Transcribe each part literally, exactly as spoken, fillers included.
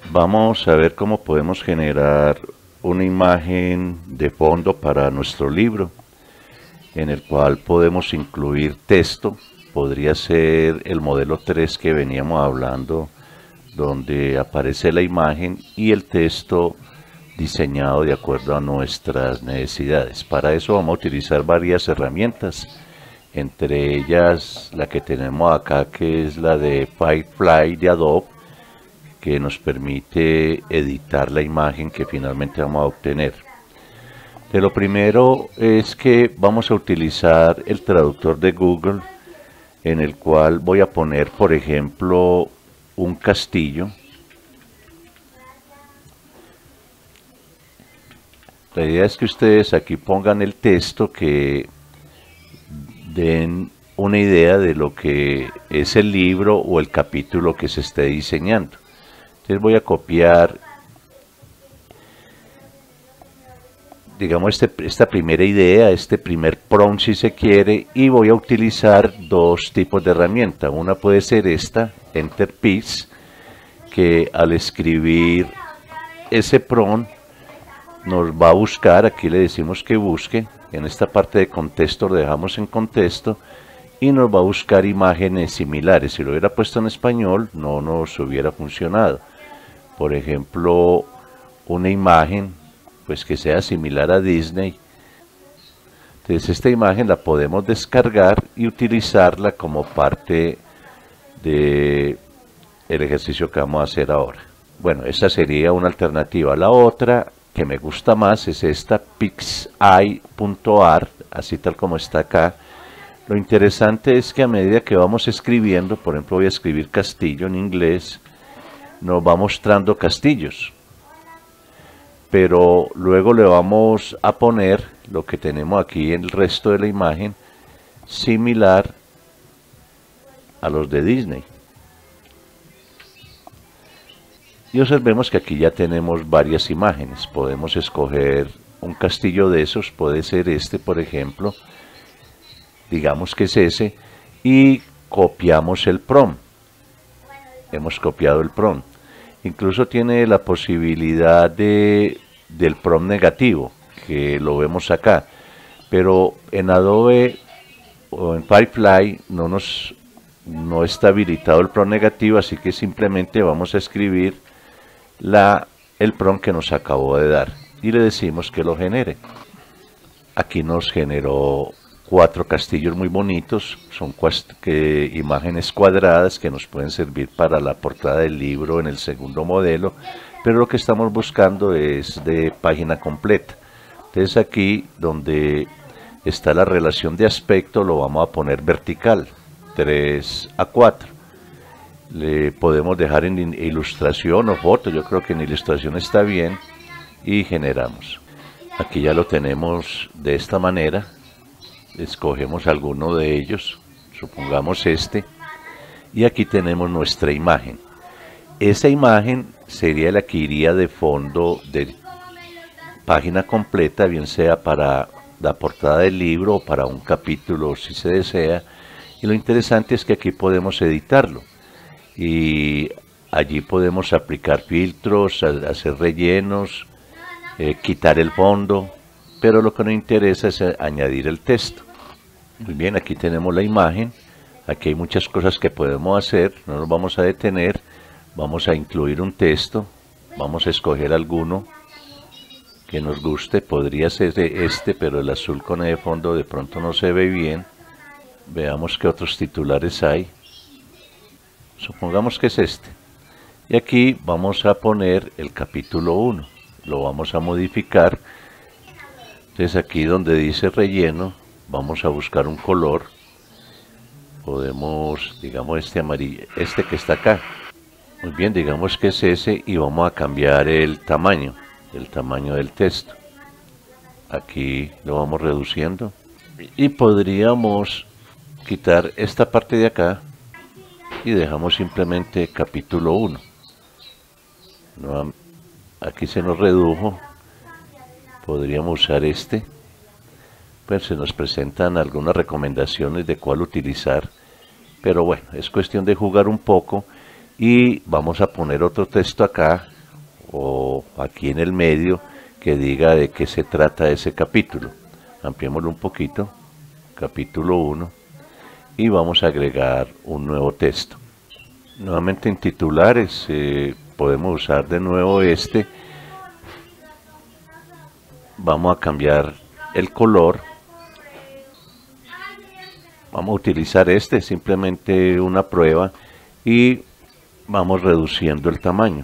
Vamos a ver cómo podemos generar una imagen de fondo para nuestro libro, en el cual podemos incluir texto. Podría ser el modelo tres que veníamos hablando, donde aparece la imagen y el texto diseñado de acuerdo a nuestras necesidades. Para eso vamos a utilizar varias herramientas, entre ellas la que tenemos acá, que es la de Firefly de Adobe, que nos permite editar la imagen que finalmente vamos a obtener. De lo primero es que vamos a utilizar el traductor de Google, en el cual voy a poner, por ejemplo, un castillo. La idea es que ustedes aquí pongan el texto, que den una idea de lo que es el libro o el capítulo que se esté diseñando. Entonces voy a copiar, digamos, este, esta primera idea, este primer prompt si se quiere, y voy a utilizar dos tipos de herramienta. Una puede ser esta, Enter Piece, que al escribir ese prompt nos va a buscar, aquí le decimos que busque, en esta parte de contexto lo dejamos en contexto, y nos va a buscar imágenes similares. Si lo hubiera puesto en español no nos hubiera funcionado. Por ejemplo, una imagen pues que sea similar a Disney. Entonces esta imagen la podemos descargar y utilizarla como parte de el ejercicio que vamos a hacer ahora. Bueno, esta sería una alternativa. La otra que me gusta más es esta, pixeye punto art, así tal como está acá. Lo interesante es que a medida que vamos escribiendo, por ejemplo voy a escribir castillo en inglés, nos va mostrando castillos, pero luego le vamos a poner lo que tenemos aquí en el resto de la imagen, similar a los de Disney. Y observemos que aquí ya tenemos varias imágenes. Podemos escoger un castillo de esos, puede ser este por ejemplo, digamos que es ese, y copiamos el prompt. Hemos copiado el prompt. Incluso tiene la posibilidad de, del prompt negativo, que lo vemos acá, pero en Adobe o en Firefly no, nos, no está habilitado el prompt negativo, así que simplemente vamos a escribir la, el prompt que nos acabó de dar y le decimos que lo genere. Aquí nos generó cuatro castillos muy bonitos, son que, imágenes cuadradas que nos pueden servir para la portada del libro en el segundo modelo, pero lo que estamos buscando es de página completa. Entonces aquí donde está la relación de aspecto lo vamos a poner vertical, tres a cuatro. Le podemos dejar en ilustración o foto, yo creo que en ilustración está bien, y generamos. Aquí ya lo tenemos de esta manera. Escogemos alguno de ellos, supongamos este, y aquí tenemos nuestra imagen. Esa imagen sería la que iría de fondo de página completa, bien sea para la portada del libro o para un capítulo si se desea. Y lo interesante es que aquí podemos editarlo y allí podemos aplicar filtros, hacer rellenos, eh, quitar el fondo, pero lo que nos interesa es añadir el texto. Muy bien, aquí tenemos la imagen. Aquí hay muchas cosas que podemos hacer, no nos vamos a detener. Vamos a incluir un texto, vamos a escoger alguno que nos guste. Podría ser este, pero el azul con el fondo de pronto no se ve bien. Veamos qué otros titulares hay. Supongamos que es este. Y aquí vamos a poner el capítulo uno. Lo vamos a modificar. Entonces aquí donde dice relleno, vamos a buscar un color. Podemos, digamos, este amarillo, este que está acá. Muy bien, digamos que es ese, y vamos a cambiar el tamaño, el tamaño del texto. Aquí lo vamos reduciendo. Y podríamos quitar esta parte de acá y dejamos simplemente capítulo uno. No, aquí se nos redujo. Podríamos usar este. Pues se nos presentan algunas recomendaciones de cuál utilizar, pero bueno, es cuestión de jugar un poco. Y vamos a poner otro texto acá o aquí en el medio que diga de qué se trata ese capítulo. Ampliémoslo un poquito, capítulo uno, y vamos a agregar un nuevo texto. Nuevamente en titulares eh, podemos usar de nuevo este. Vamos a cambiar el color. Vamos a utilizar este, simplemente una prueba, y vamos reduciendo el tamaño.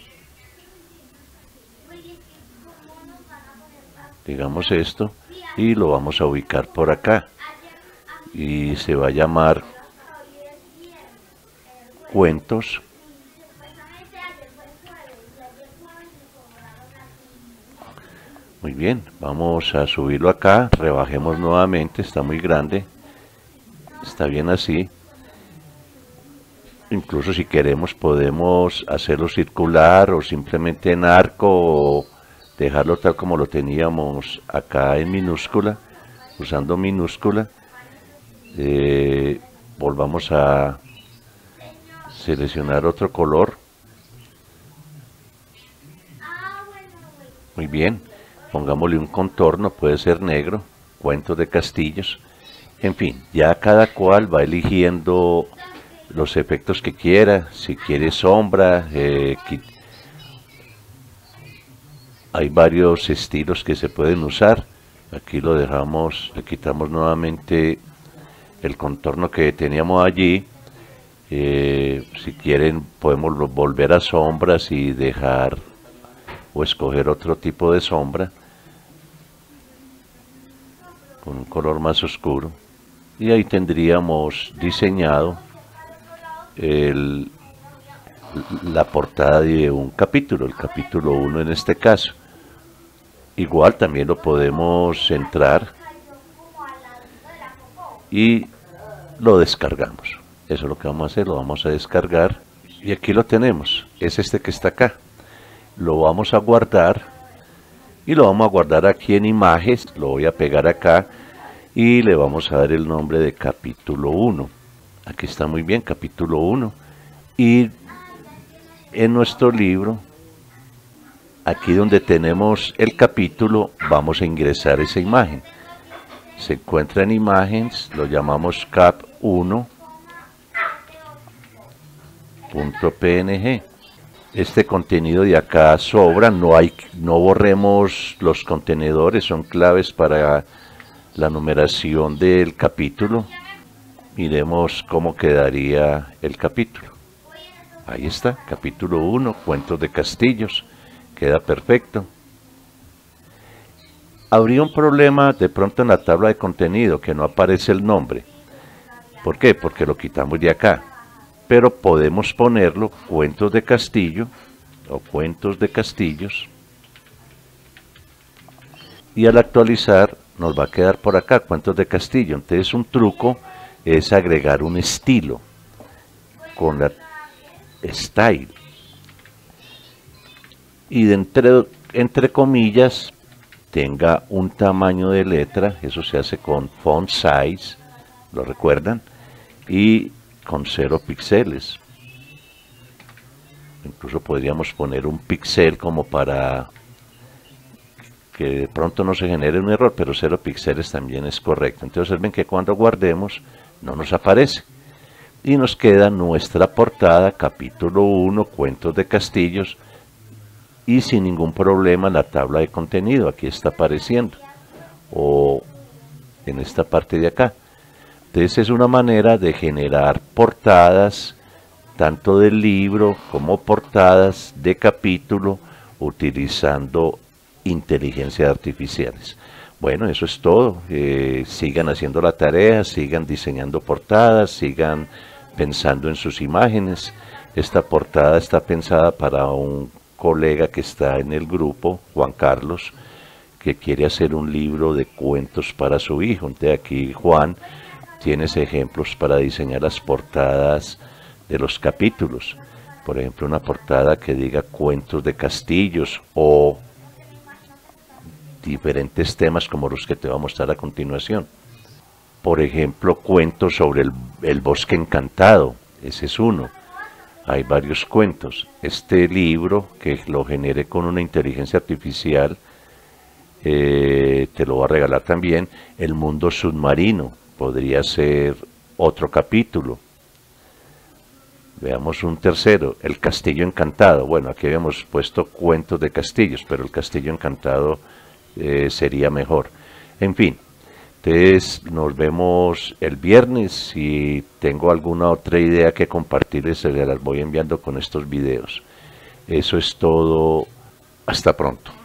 Digamos esto, y lo vamos a ubicar por acá. Y se va a llamar Cuentos Muy bien, vamos a subirlo acá, rebajemos nuevamente, está muy grande, está bien así. Incluso si queremos podemos hacerlo circular o simplemente en arco, o dejarlo tal como lo teníamos acá en minúscula, usando minúscula. Eh, volvamos a seleccionar otro color. Muy bien, pongámosle un contorno, puede ser negro, Cuentos de Castillos. En fin, ya cada cual va eligiendo los efectos que quiera. Si quiere sombra, eh, hay varios estilos que se pueden usar. Aquí lo dejamos, le quitamos nuevamente el contorno que teníamos allí. Eh, si quieren podemos volver a sombras y dejar o escoger otro tipo de sombra con un color más oscuro, y ahí tendríamos diseñado el, la portada de un capítulo, el capítulo uno en este caso. Igual también lo podemos centrar y lo descargamos. Eso es lo que vamos a hacer, lo vamos a descargar, y aquí lo tenemos, es este que está acá. Lo vamos a guardar, y lo vamos a guardar aquí en imágenes, lo voy a pegar acá, y le vamos a dar el nombre de capítulo uno. Aquí está muy bien, capítulo uno, y en nuestro libro, aquí donde tenemos el capítulo, vamos a ingresar esa imagen. Se encuentra en imágenes, lo llamamos cap uno punto p n g. Este contenido de acá sobra, no hay, no borremos los contenedores, son claves para la numeración del capítulo. Miremos cómo quedaría el capítulo. Ahí está, capítulo uno, Cuentos de Castillos, queda perfecto. Habría un problema de pronto en la tabla de contenido, que no aparece el nombre. ¿Por qué? Porque lo quitamos de acá. Pero podemos ponerlo Cuentos de Castillo o Cuentos de Castillos, y al actualizar nos va a quedar por acá Cuentos de Castillo. Entonces un truco es agregar un estilo con la style, y de entre, entre comillas tenga un tamaño de letra. Eso se hace con font size, ¿lo recuerdan? Y con cero píxeles. Incluso podríamos poner un píxel como para que de pronto no se genere un error, pero cero píxeles también es correcto. Entonces observen que cuando guardemos no nos aparece, y nos queda nuestra portada, capítulo uno, Cuentos de Castillos, y sin ningún problema la tabla de contenido aquí está apareciendo, o en esta parte de acá. Entonces es una manera de generar portadas tanto del libro como portadas de capítulo utilizando inteligencias artificiales. Bueno, eso es todo. Eh, sigan haciendo la tarea, sigan diseñando portadas, sigan pensando en sus imágenes. Esta portada está pensada para un colega que está en el grupo, Juan Carlos, que quiere hacer un libro de cuentos para su hijo. Entonces aquí Juan tienes ejemplos para diseñar las portadas de los capítulos. Por ejemplo, una portada que diga Cuentos de Castillos, o diferentes temas como los que te voy a mostrar a continuación. Por ejemplo, cuentos sobre el, el bosque encantado, ese es uno. hay varios cuentos. Este libro, que lo generé con una inteligencia artificial, eh, te lo voy a regalar también. El mundo submarino podría ser otro capítulo. Veamos un tercero, el castillo encantado. Bueno, aquí habíamos puesto cuentos de castillos, pero el castillo encantado eh, sería mejor. En fin, entonces nos vemos el viernes. Si tengo alguna otra idea que compartirles, se las voy enviando con estos videos. Eso es todo. Hasta pronto.